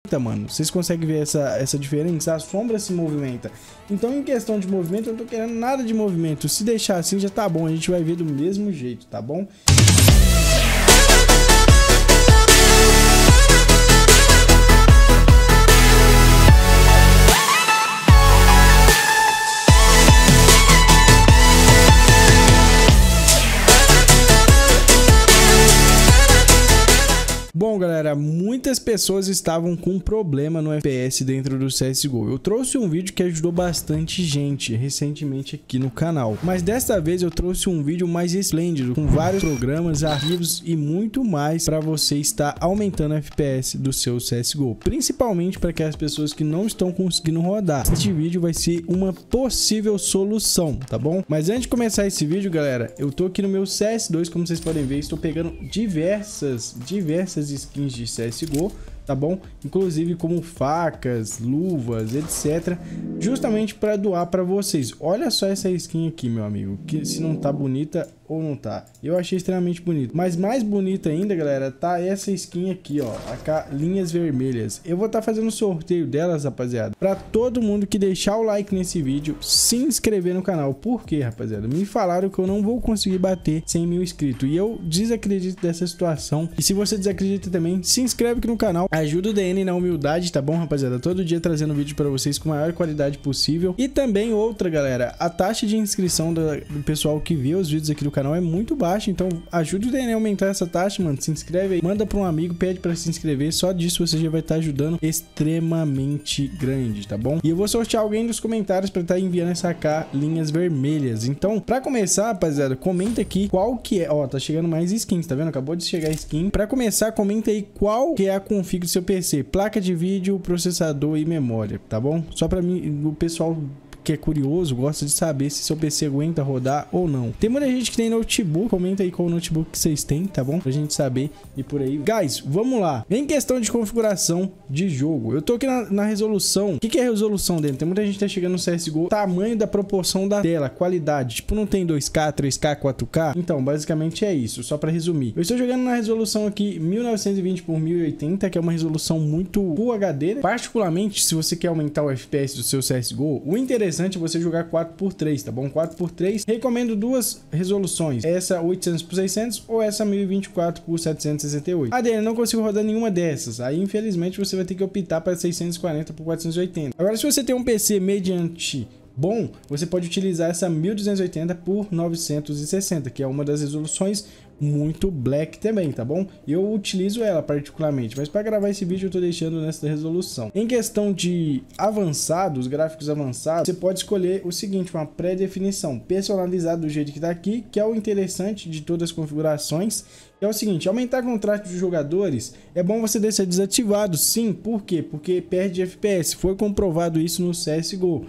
mano. Vocês conseguem ver essa diferença? A sombra se movimenta. Então, em questão de movimento, eu não tô querendo nada de movimento. Se deixar assim, já tá bom. A gente vai ver do mesmo jeito, tá bom? Bom, galera, muitas pessoas estavam com um problema no FPS dentro do CSGO. Eu trouxe um vídeo que ajudou bastante gente recentemente aqui no canal. Mas desta vez eu trouxe um vídeo mais esplêndido, com vários programas, arquivos e muito mais para você estar aumentando o FPS do seu CSGO. Principalmente para aquelas pessoas que não estão conseguindo rodar. Este vídeo vai ser uma possível solução, tá bom? Mas antes de começar esse vídeo, galera, eu tô aqui no meu CS2, como vocês podem ver, estou pegando diversas skins de CSGO, tá bom? Inclusive como facas, luvas, etc, justamente para doar para vocês. Olha só essa skin aqui, meu amigo, que se não tá bonita ou não tá, eu achei extremamente bonito. Mas mais bonita ainda, galera, tá essa skin aqui, ó, linhas vermelhas. Eu vou estar fazendo sorteio delas, rapaziada, para todo mundo que deixar o like nesse vídeo, se inscrever no canal. Por quê, rapaziada? Me falaram que eu não vou conseguir bater 100 mil inscritos e eu desacredito dessa situação. E se você desacredita também, se inscreve aqui no canal, ajuda o DN na humildade, tá bom, rapaziada? Todo dia trazendo vídeo para vocês com a maior qualidade possível. E também outra, galera, a taxa de inscrição do pessoal que vê os vídeos aqui do canal é muito baixa, então ajuda o DN a aumentar essa taxa, mano. Se inscreve aí, manda para um amigo, pede para se inscrever, só disso você já vai estar ajudando extremamente grande, tá bom? E eu vou sortear alguém nos comentários para estar enviando essa linhas vermelhas. Então, para começar, rapaziada, comenta aqui qual que é, ó, tá chegando mais skins, tá vendo? Acabou de chegar skin. Para começar, comenta aí qual que é a config do seu PC, placa de vídeo, processador e memória, tá bom? Só para mim, o pessoal que é curioso, gosta de saber se seu PC aguenta rodar ou não. Tem muita gente que tem notebook, comenta aí qual notebook que vocês têm, tá bom? Pra gente saber e por aí. Guys, vamos lá. Em questão de configuração de jogo, eu tô aqui na resolução. O que é resolução dentro? Tem muita gente que tá chegando no CSGO, tamanho da proporção da tela, qualidade. Tipo, não tem 2K, 3K, 4K? Então, basicamente é isso, só pra resumir. Eu estou jogando na resolução aqui 1920 por 1080, que é uma resolução muito Full HD, né? Particularmente, se você quer aumentar o FPS do seu CSGO, o interessante é você jogar 4x3, tá bom? 4x3, recomendo duas resoluções, essa 800 por 600 ou essa 1024 por 768. ADN, não consigo rodar nenhuma dessas, aí infelizmente você vai ter que optar para 640 por 480. Agora, se você tem um PC mediante bom, você pode utilizar essa 1280 por 960, que é uma das resoluções muito black também, tá bom? Eu utilizo ela particularmente, mas para gravar esse vídeo eu tô deixando nessa resolução. Em questão de avançados, gráficos avançados, você pode escolher o seguinte, uma pré-definição personalizada do jeito que tá aqui, que é o interessante de todas as configurações, que é o seguinte: aumentar contrato de jogadores, é bom você deixar desativado, sim. Por quê? Porque perde FPS, foi comprovado isso no CSGO.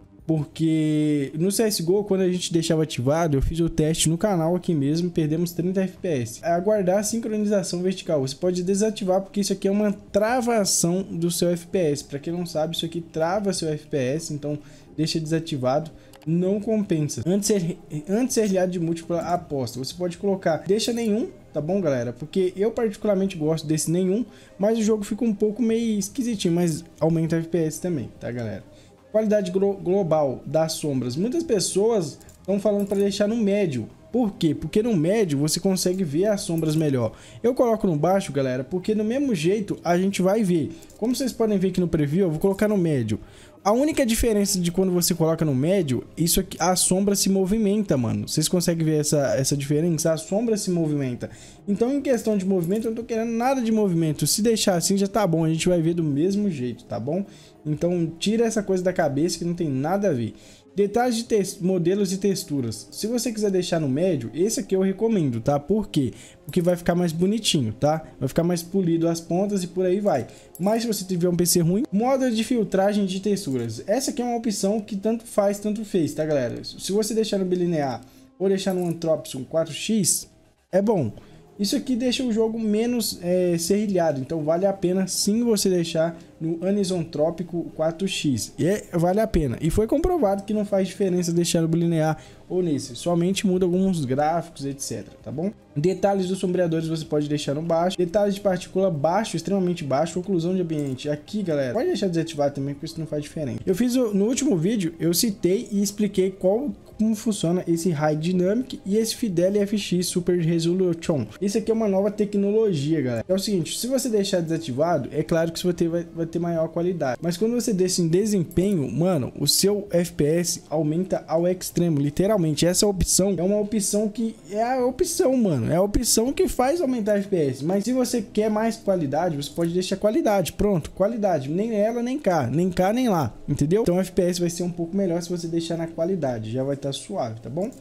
Porque no CSGO, quando a gente deixava ativado, eu fiz o teste no canal aqui mesmo, perdemos 30 FPS. Aguardar a sincronização vertical, você pode desativar, porque isso aqui é uma travação do seu FPS. Para quem não sabe, isso aqui trava seu FPS, então deixa desativado, não compensa. Antes de ser aliado de múltipla aposta, você pode colocar deixa nenhum, tá bom, galera? Porque eu particularmente gosto desse nenhum, mas o jogo fica um pouco meio esquisitinho, mas aumenta o FPS também, tá, galera? Qualidade global das sombras, muitas pessoas estão falando para deixar no médio. Por quê? Porque no médio você consegue ver as sombras melhor. Eu coloco no baixo, galera, porque do mesmo jeito a gente vai ver. Como vocês podem ver aqui no preview, eu vou colocar no médio. A única diferença de quando você coloca no médio, isso aqui, a sombra se movimenta, mano. Vocês conseguem ver essa diferença? A sombra se movimenta. Então, em questão de movimento, eu não tô querendo nada de movimento. Se deixar assim, já tá bom. A gente vai ver do mesmo jeito, tá bom? Então, tira essa coisa da cabeça que não tem nada a ver. Detalhes de modelos e texturas. Se você quiser deixar no médio, esse aqui eu recomendo, tá? Por quê? Porque vai ficar mais bonitinho, tá? Vai ficar mais polido as pontas e por aí vai. Mas se você tiver um PC ruim, modo de filtragem de texturas. Essa aqui é uma opção que tanto faz, tanto fez, tá, galera? Se você deixar no bilinear ou deixar no Antropson 4x, é bom. Isso aqui deixa o jogo menos serrilhado, então vale a pena sim você deixar no Anisotrópico 4x, vale a pena. E foi comprovado que não faz diferença deixar no linear ou nesse, somente muda alguns gráficos, etc, tá bom? Detalhes dos sombreadores você pode deixar no baixo. Detalhes de partícula baixo, extremamente baixo. Oclusão de ambiente aqui, galera, pode deixar desativado também, porque isso não faz diferença. Eu fiz no último vídeo, eu citei e expliquei como funciona esse High Dynamic e esse Fidelity FX Super Resolution. Isso aqui é uma nova tecnologia, galera. É o seguinte, se você deixar desativado, é claro que você vai ter maior qualidade. Mas quando você deixa em desempenho, mano, o seu FPS aumenta ao extremo, literalmente. Essa opção é uma opção que é a opção, mano. É a opção que faz aumentar FPS. Mas se você quer mais qualidade, você pode deixar qualidade. Pronto, qualidade. Nem ela, nem cá. Nem cá, nem lá. Entendeu? Então o FPS vai ser um pouco melhor se você deixar na qualidade. Já vai estar suave, tá bom?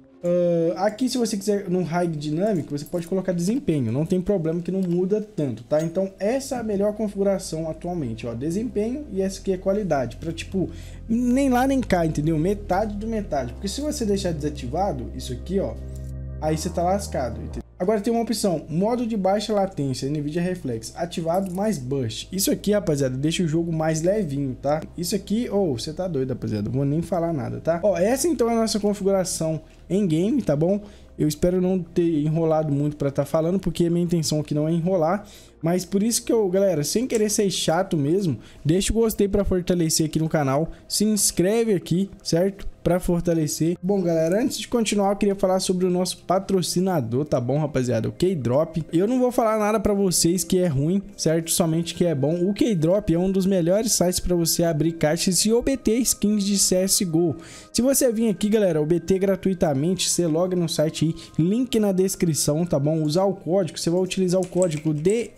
Aqui, se você quiser no High Dynamic, você pode colocar desempenho. Não tem problema que não muda tanto, tá? Então essa é a melhor configuração atualmente, ó. Desempenho e essa aqui é qualidade. Pra tipo, nem lá nem cá, entendeu? Metade do metade. Porque se você deixar desativado, isso aqui, ó, aí você tá lascado, entendeu? Agora tem uma opção, modo de baixa latência, NVIDIA Reflex, ativado mais burst. Isso aqui, rapaziada, deixa o jogo mais levinho, tá? Isso aqui, você tá doido, rapaziada, não vou nem falar nada, tá? Ó, essa então é a nossa configuração em game, tá bom? Eu espero não ter enrolado muito para estar falando, porque a minha intenção aqui não é enrolar. Mas por isso que galera, sem querer ser chato mesmo, deixa o gostei para fortalecer aqui no canal. Se inscreve aqui, certo? Para fortalecer. Bom, galera, antes de continuar, eu queria falar sobre o nosso patrocinador, tá bom, rapaziada? O Keydrop. Eu não vou falar nada para vocês que é ruim, certo? Somente que é bom. O Keydrop é um dos melhores sites para você abrir caixas e obter skins de CSGO. Se você vir aqui, galera, obter gratuitamente, você loga no site aí, link na descrição, tá bom? Usar o código, você vai utilizar o código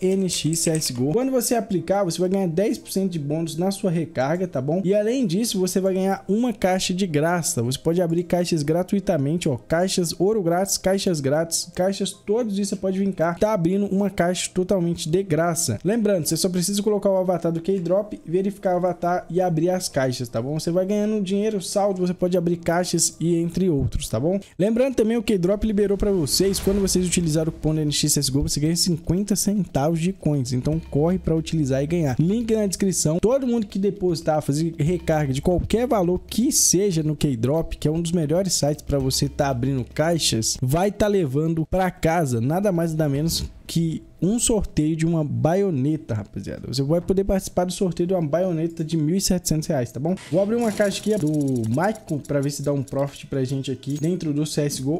DNXCSGO. Quando você aplicar, você vai ganhar 10% de bônus na sua recarga, tá bom? E além disso, você vai ganhar uma caixa de graça. Você pode abrir caixas gratuitamente, ó, caixas ouro grátis, caixas grátis, caixas todos os dias você pode vir cá, tá abrindo uma caixa totalmente de graça. Lembrando, você só precisa colocar o avatar do Keydrop, verificar o avatar e abrir as caixas, tá bom? Você vai ganhando dinheiro, saldo, você pode abrir caixas e entre outros, tá bom? Lembrando também, o Keydrop liberou para vocês, quando vocês utilizarem o cupom NXCSGO, você ganha 50 centavos de coins, então corre para utilizar e ganhar. Link na descrição. Todo mundo que depositar, fazer recarga de qualquer valor que seja no Keydrop, que é um dos melhores sites para você estar abrindo caixas, vai estar levando para casa nada mais nada menos que um sorteio de uma baioneta, rapaziada. Você vai poder participar do sorteio de uma baioneta de R$ 1.700, tá bom? Vou abrir uma caixa aqui do Michael para ver se dá um profit pra gente aqui dentro do CSGO.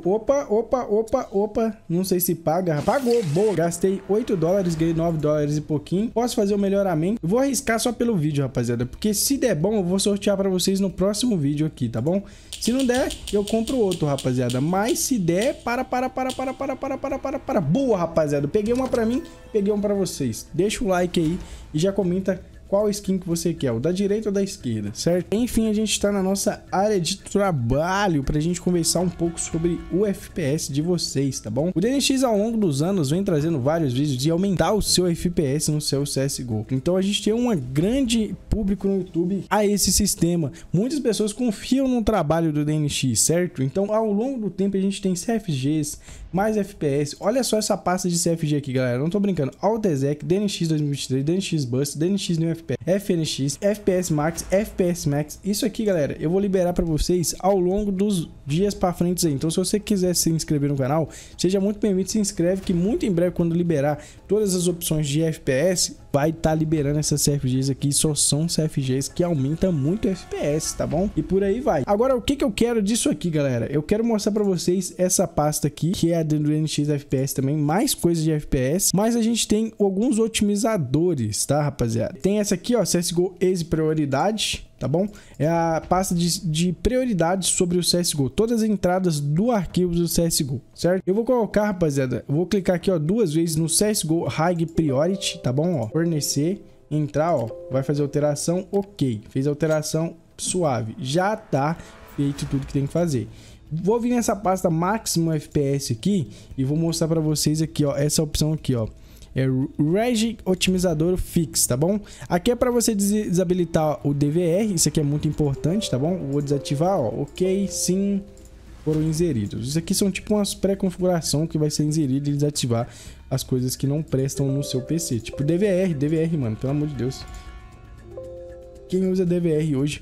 Opa, não sei se paga. Pagou, boa. Gastei $8, ganhei $9 e pouquinho. Posso fazer o melhoramento. Eu vou arriscar só pelo vídeo, rapaziada, porque se der bom, eu vou sortear para vocês no próximo vídeo aqui, tá bom? Se não der, eu compro outro, rapaziada. Mas se der, para. Boa, rapaziada. Peguei uma pra mim, peguei um pra vocês. Deixa o like aí e já comenta qual skin que você quer, o da direita ou da esquerda, certo? Enfim, a gente tá na nossa área de trabalho pra gente conversar um pouco sobre o FPS de vocês, tá bom? O DNX ao longo dos anos vem trazendo vários vídeos de aumentar o seu FPS no seu CSGO. Então a gente tem um grande público no YouTube a esse sistema. Muitas pessoas confiam no trabalho do DNX, certo? Então ao longo do tempo a gente tem CFGs, mais FPS. Olha só essa pasta de CFG aqui, galera. Não tô brincando. AltExec, DNX 2023, DNX Bus, DNX New FP, FNX, FPS Max, FPS Max. Isso aqui, galera, eu vou liberar para vocês ao longo dos dias para frente aí. Então, se você quiser se inscrever no canal, seja muito bem-vindo, se inscreve que muito em breve, quando liberar todas as opções de FPS, vai estar liberando essas CFGs aqui. Só são CFGs que aumentam muito o FPS, tá bom? E por aí vai. Agora, o que eu quero disso aqui, galera? Eu quero mostrar para vocês essa pasta aqui, que é a do NX FPS também, mais coisas de FPS, mas a gente tem alguns otimizadores, tá, rapaziada? Tem essa aqui, ó, CSGO Easy Prioridade, tá bom? É a pasta de prioridades sobre o CSGO, todas as entradas do arquivo do CSGO, certo? Eu vou colocar, rapaziada, eu vou clicar aqui, ó, 2 vezes no CSGO High Priority, tá bom? Ó, fornecer, entrar, ó, vai fazer alteração, ok, fez a alteração, suave, já tá feito tudo que tem que fazer. Vou vir nessa pasta máximo FPS aqui e vou mostrar para vocês aqui, ó, essa opção aqui, ó. É Reg Otimizador Fix, tá bom? Aqui é para você desabilitar o DVR, isso aqui é muito importante, tá bom? Vou desativar, ó, ok, sim, foram inseridos. Isso aqui são tipo umas pré-configuração que vai ser inserido e desativar as coisas que não prestam no seu PC. Tipo DVR, mano, pelo amor de Deus. Quem usa DVR hoje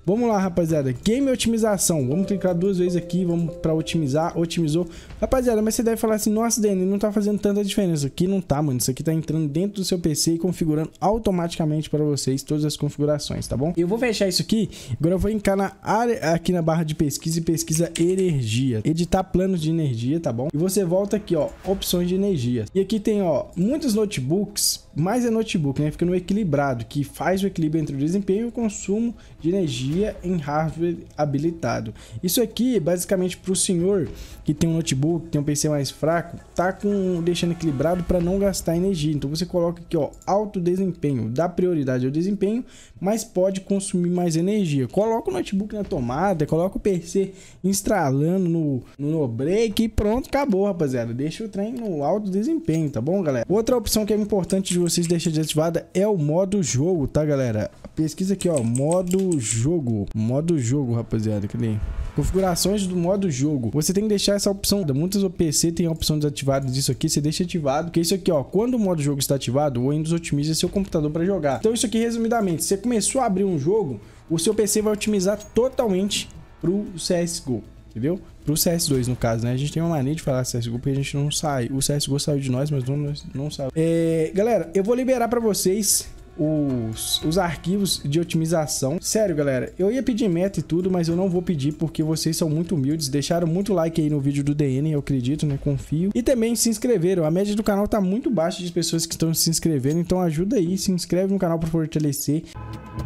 Vamos lá, rapaziada. Game otimização. Vamos clicar 2 vezes aqui. Vamos pra otimizar. Otimizou. Rapaziada, mas você deve falar assim, nossa, Dani, não tá fazendo tanta diferença. Aqui não tá, mano. Isso aqui tá entrando dentro do seu PC e configurando automaticamente para vocês todas as configurações, tá bom? Eu vou fechar isso aqui. Agora eu vou entrar na área, aqui na barra de pesquisa e pesquisa energia. Editar planos de energia, tá bom? E você volta aqui, ó, opções de energia. E aqui tem, ó, muitos notebooks, mais é notebook, né? Fica no equilibrado, que faz o equilíbrio entre o desempenho e o consumo de energia em hardware habilitado. Isso aqui, basicamente, para o senhor que tem um notebook, tem um PC mais fraco, tá deixando equilibrado para não gastar energia. Então você coloca aqui, ó, alto desempenho, dá prioridade ao desempenho, mas pode consumir mais energia. Coloca o notebook na tomada, coloca o PC estralando no break e pronto, acabou, rapaziada. Deixa o trem no alto desempenho, tá bom, galera? Outra opção que é importante de vocês deixar desativada é o modo jogo, tá, galera? Pesquisa aqui, ó, modo jogo, rapaziada, cadê? Configurações do modo jogo. Você tem que deixar essa opção. Muitos PC tem a opção desativada disso aqui. Você deixa ativado. Que é isso aqui, ó. Quando o modo jogo está ativado, o Windows otimiza seu computador para jogar. Então, isso aqui, resumidamente, você começou a abrir um jogo, o seu PC vai otimizar totalmente pro CSGO. Entendeu? Pro CS2, no caso, né? A gente tem uma mania de falar CSGO porque a gente não sai. O CSGO saiu de nós, mas não saiu. Galera, eu vou liberar para vocês os arquivos de otimização. Sério, galera, eu ia pedir meta e tudo, mas eu não vou pedir porque vocês são muito humildes, deixaram muito like aí no vídeo do DN, eu acredito, né, confio, e também se inscreveram. A média do canal tá muito baixa de pessoas que estão se inscrevendo, então ajuda aí, se inscreve no canal para fortalecer.